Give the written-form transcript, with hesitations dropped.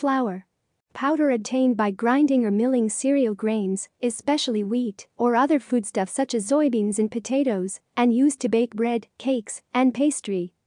Flour. Powder obtained by grinding or milling cereal grains, especially wheat, or other foodstuffs such as soybeans and potatoes, and used to bake bread, cakes, and pastry.